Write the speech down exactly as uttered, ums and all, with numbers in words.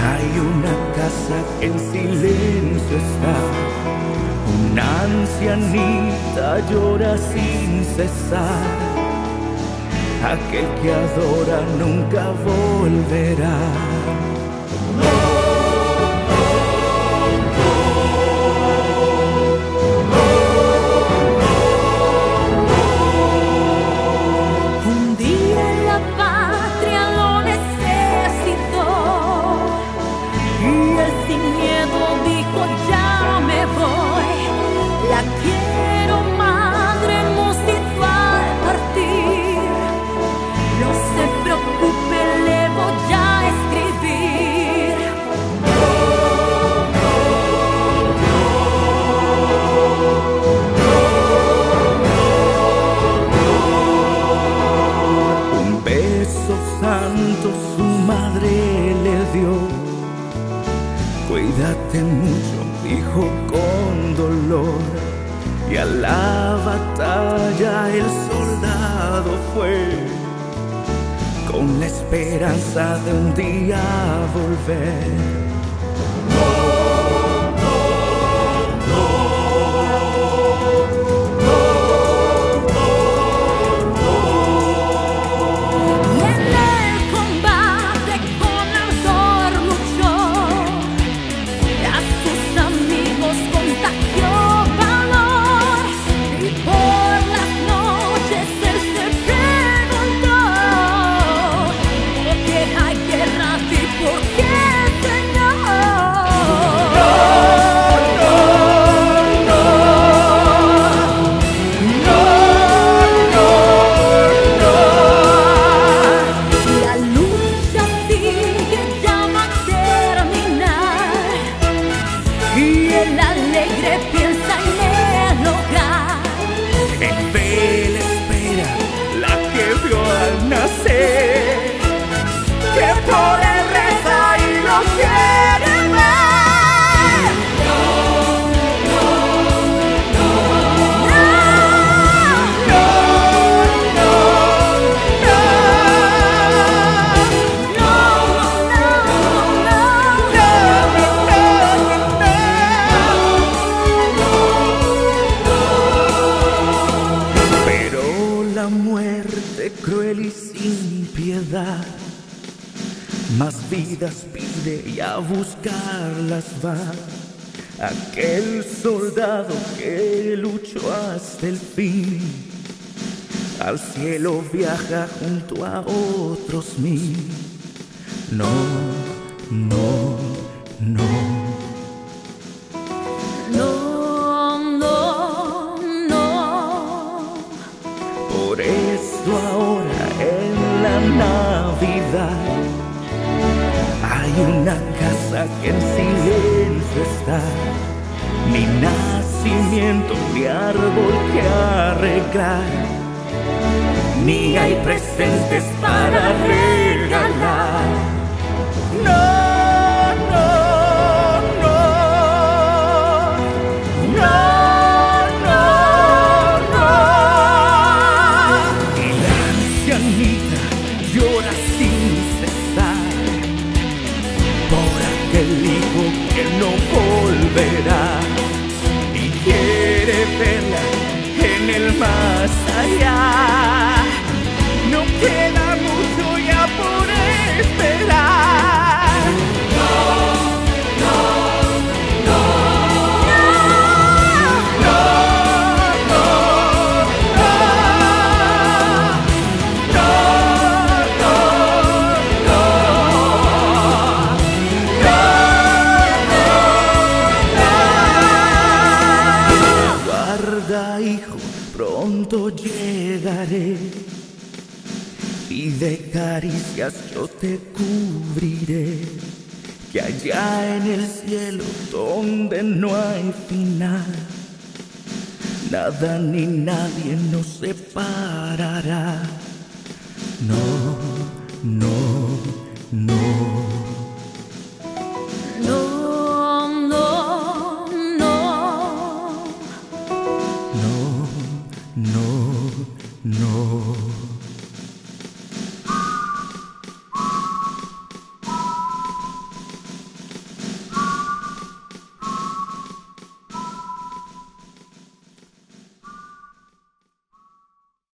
Hay una casa que en silencio está, una ancianita llora sin cesar. Aquel que adora nunca volverá. Un día la patria lo necesitó y él sin miedo dijo: ya me voy. La quiero, madre, musitó al partir. No se preocupe, le voy a escribir. Un beso santo su madre le dio. Cuídate mucho, dijo con dolor. Y a la batalla el soldado fue, con la esperanza de un día volver. Y en el combate con ardor luchó, y a sus amigos contagió valor. Y por las noches él se preguntó: ¿por qué hay guerras y por qué, Señor? La lucha sigue, ya va a terminar, y el alegre piensa en el hogar. En fe la espera, la que vio al nacer, que por él reza y lo quiere ver. No, no, no, no, no, no, pero la muerte cruel y sin piedad más vidas pide y a buscarlas va. Aquel soldado que luchó hasta el fin, al cielo viaja junto a otros mil. No, no, no. No, no, no. Por eso ahora en la Navidad hay una casa que en silencio está, ni nacimiento ni árbol que arreglar, ni hay presentes para regalar. No, no, no, no, no, no. Y la ancianita llora sin cesar por aquel hijo que no volverá, y quiere verla en el más allá. No queda mucho ya por esperar. No, no, no, no, no, no, Guarda, hijo, pronto llegaré, y de caricias yo te cubriré, que allá en el cielo donde no hay final, nada ni nadie nos separará. No, no, no.